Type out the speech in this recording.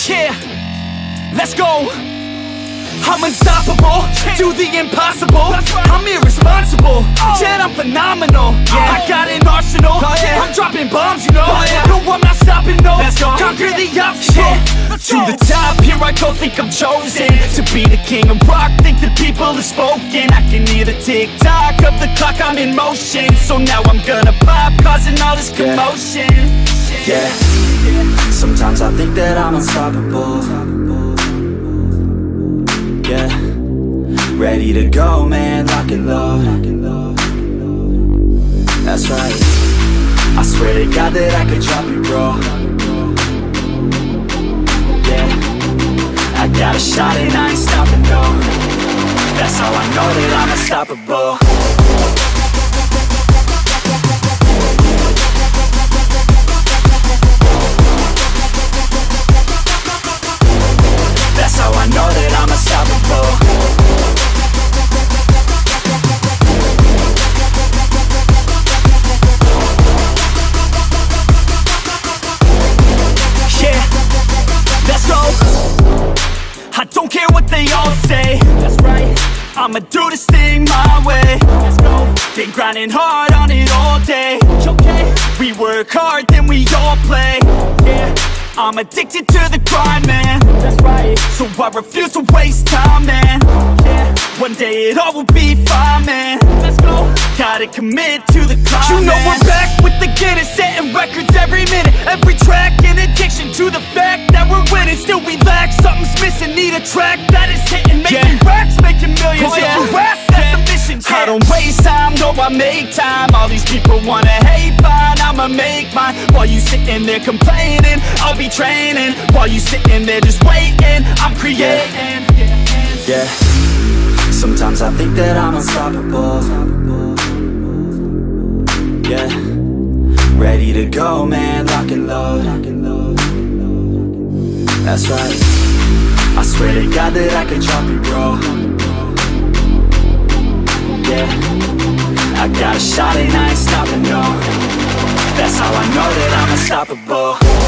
Yeah, let's go. I'm unstoppable, do the impossible. I'm irresponsible, yet I'm phenomenal. I got an arsenal, I'm dropping bombs, you know. No, I'm not stopping, no. Conquer the obstacle. To the top, here I go, think I'm chosen to be the king of rock, think the people have spoken. I can hear the tick-tock of the clock, I'm in motion. So now I'm gonna pop, causing all this commotion. Yeah, sometimes I think that I'm unstoppable. Yeah, ready to go, man, lock and load. That's right, I swear to God that I could drop you, bro. Yeah, I got a shot and I ain't stopping, no. That's how I know that I'm unstoppable. That's how I know that I'm unstoppable. Yeah, let's go. I don't care what they all say. That's right, I'ma do this thing my way. Let's go. Been grinding hard on it all day. Okay, we work hard, then we all play. Yeah, I'm addicted to the grind, man. That's right, so I refuse to waste time, man. Yeah, one day it all will be fine, man. Let's go. Gotta commit to the climb, you know, man. We're back with the Guinness, setting records every minute, every track. An addiction to the fact that we're winning. Still we lack, something's missing. Need a track that is hitting, making racks, making millions. If you ask, that's the mission. I don't waste time, no, I make time. All these people wanna hate, fine, I'ma make mine. While you sitting there complaining, I'll be training. While you sitting there just waiting, I'm creating. Yeah, sometimes I think that I'm unstoppable. Yeah, ready to go, man, lock and load. That's right, I swear to God that I could drop you, bro. Yeah, I got a shot and I ain't stopping, no. That's how I know that I'm unstoppable.